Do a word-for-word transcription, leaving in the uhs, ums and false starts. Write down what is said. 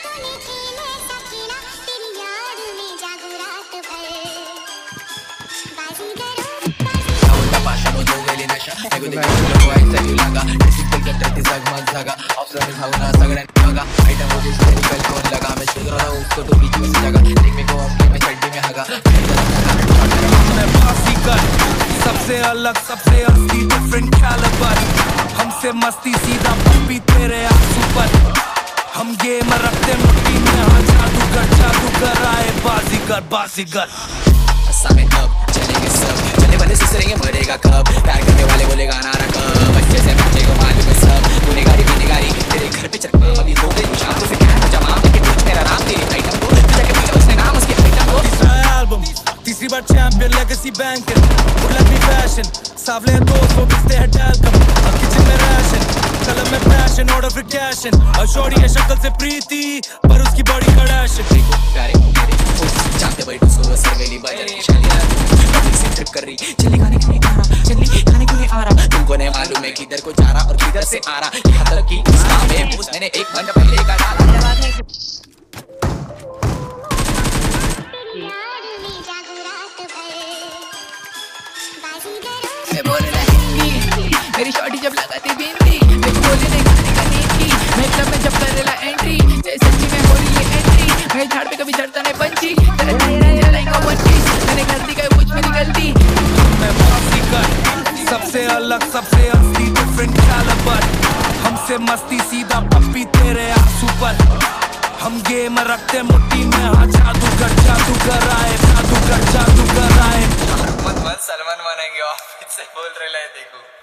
सबसे अलग सबसे असली डिफरेंट कैलिबर, हमसे मस्ती सीधा पप्पी तेरे आंसू पर। हम गेम रखते मुट्ठी में, हाँ जादूगर जादूगर आए बाजीगर बाजीगर। सामने अब चलेंगे सब, चलने वाले से सरेंगे मरेगा कब, प्यार करने वाले बोलेगा नारा कब, अच्छे से बच्चे को मालूम है सब। तूने गाड़ी पीने गाड़ी तेरे घर पे चल अभी दो दिन शाम को फिर क्या जमा के पूछ मेरा नाम तेरे आइटम को, जाके पूछा उसने नाम उसके आइटम को। तीसरा एल्बम तीसरी बार चैंपियन लेगेसी बैंकिंग, बुलेट भी फैशन सावले दोस्त वो बिस्ते है टैलकम, अब किचन में राशन कलम में पैशन ऑर्डर फिर कैशन। और शॉर्टी है शक्ल से प्रीति पर उसकी बॉडी कड़ाशन। प्यारे मेरे जानते बैठो सो सरवेली बाजार शादी से ट्रिप कर रही, चली खाने क्यों नहीं आ रहा, चली खाने क्यों नहीं आ रहा, तुमको नहीं मालूम है किधर को जा रहा और किधर से आ रहा। यहाँ तक कि इसका में पूछ मैंने एक घंटा पहले का डाला। मैं बोलना हिंदी, मेरी शॉर्टी जब लगाती बिंदी, मैं बोले नहीं खाने का नीति, मैं क्लब में जब करेला एंट्री, जैसे सच्ची में हो रही है एंट्री, मैं झाड़ पे कभी चढ़ता नहीं पंछी, तेरा तेरा चलाएगा वन पीस, मैंने गलती कही मुझ में निकलती। मैं बाजीगर सबसे अलग सबसे असली डिफरेंट कैलिबर, हमसे मस्ती सीधा पप्पी तेरे आंसू पर। हम गेम रखते मुट्ठी में, हाँ जादूगर जादूगर आए जादूगर जादूगर आए। सलमान बनेंगे ऑफिस से बोल रहे देखो।